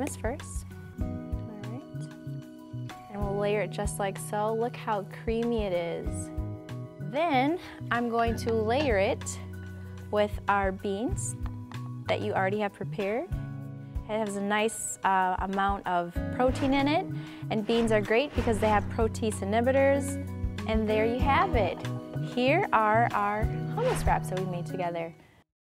hummus first. All right. And we'll layer it just like so. Look how creamy it is. Then I'm going to layer it with our beans that you already have prepared. It has a nice amount of protein in it, and beans are great because they have protease inhibitors. And there you have it. Here are our hummus wraps that we made together.